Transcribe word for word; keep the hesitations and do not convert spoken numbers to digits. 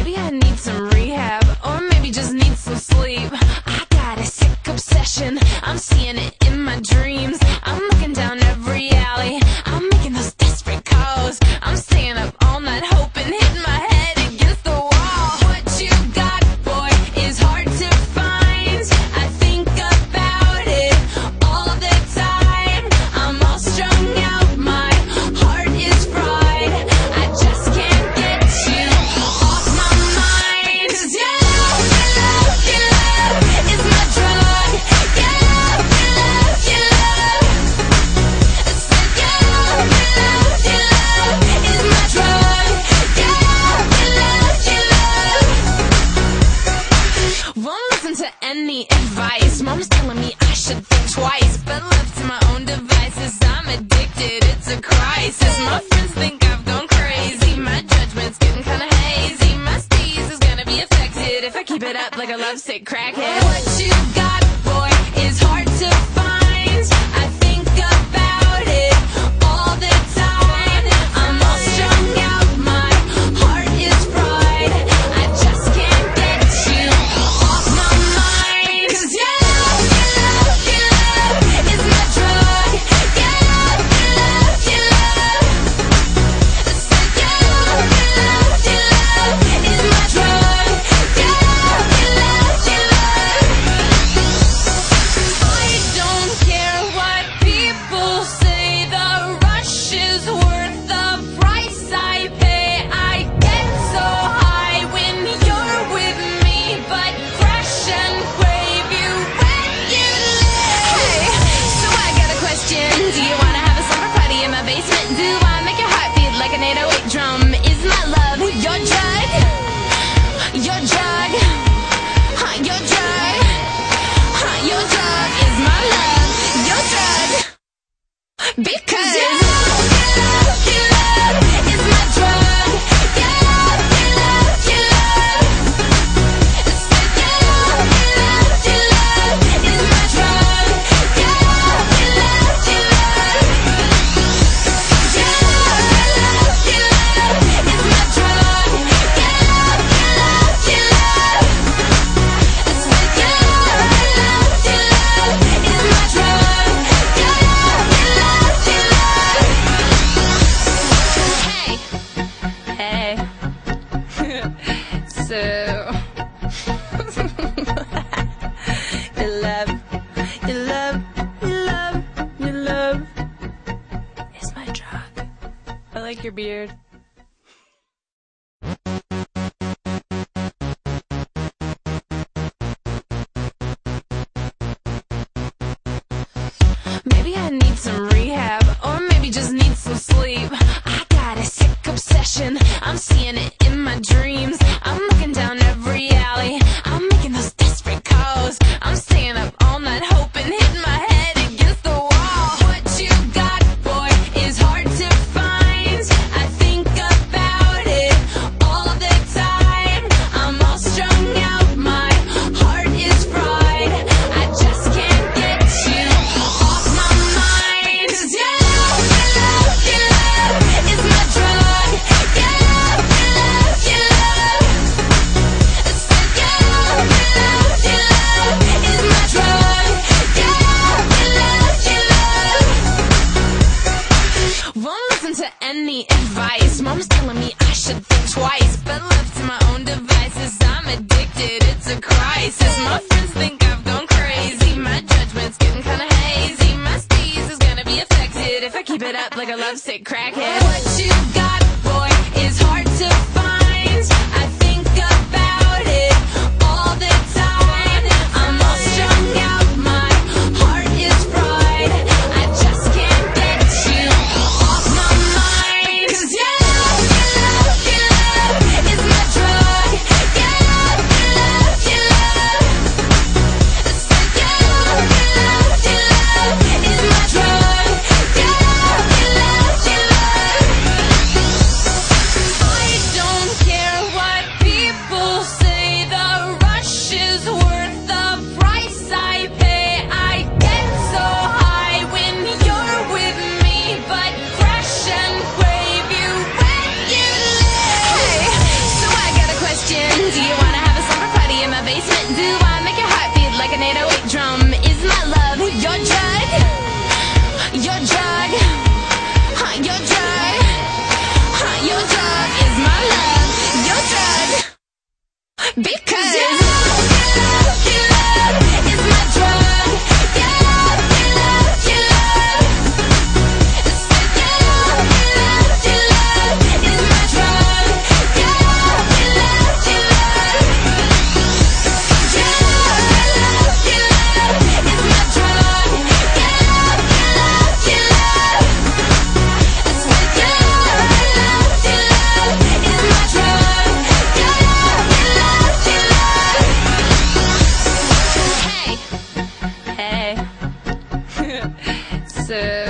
Maybe I need some rehab, or maybe just need some sleep. I got a sick obsession, I'm seeing it in my dreams. I'm looking down every alley, I'm making those desperate calls. I'm staying up all night hoping, hitting my head against the wall. What you got, boy, is hard to find. I think about it all the time. I'm all strung out, my heart is fried. I just can't get you off my mind. 'Cause your love, your love, your love is my drug. Your love, your love, your love. I said your love, your love, your love is my drug. Your love, your love, your love. Won't listen to any advice. Mom's telling me I should think twice, but left to my own devices, I'm addicted. It's a crisis. My friends think I've gone crazy. My judgment's getting kinda hazy. My steez is gonna be affected if I keep it up like a lovesick crackhead. What you got, boy, is hard to find. I think about it all the time. I'm all strung out, my heart is fried. I just can't get you off my mind. 'Cause your love, your love, your love is my drug. Your love, your love, your love. I said your love, your love, your love is my drug. Your love, your love, your love. I don't care what people say. The rush is worth the price I pay. I get so high when you're with me, but crash and crave you when you leave. Hey, so I got a question. Do you wanna have a summer party in my basement? Do I make your heart beat like an eight oh eight drum? Is my love your drug? Your drug? Huh, your drug? Huh, your drug is my love. Your drug? Because your love, your love, your love is my drug. Your love, your love, your love. I said your love, your love, your love is my drug. Your love, your love, your love. Your love, your love, your love is my drug. Your love, your love, your love. I said your love, your love, your love is my drug. Your love, your love, your love. Hey, hey. So your love, your love, your love, your love is my drug. I like your beard. Maybe I need some rehab, or maybe just need some sleep. I got a sick obsession, I'm seeing it in my dreams. I'm looking down every alley, I'm making those desperate calls. I'm staying up all night hoping, hitting my head against the wall. What you got, boy, is hard to find. I think about it all the time. I'm all strung out, my heart is fried. I just can't get you off my mind. 'Cause your love, your love, your love is my drug. Your love, your love, your love. I said your love, your love, your love is my drug. Your love, your love, your love. Won't listen to any advice. Mom's telling me I should think twice, but left to my own devices, I'm addicted. It's a crisis. My friends think I've gone crazy. My judgment's getting kinda hazy. My steez is gonna be affected if I keep it up like a lovesick crackhead. What you got, boy, is hard to find. I think about it all the time. I'm all strung out, my heart is fried. I just can't get you off my mind. 'Cause your love, your love, your love is my drug. Your love, your love, your love. I said your love, your love, your love is my drug. Your love, your love, your love. Because your love, your love, your love is my drug. Your love, your love, your love. So your love, your love, your love is my drug. Your love, your love, your love. Your love, your love, your love is my drug. Your love, your love, your love. So your love, your love, your love is my drug. Your love, your love, your love. Hey, hey. So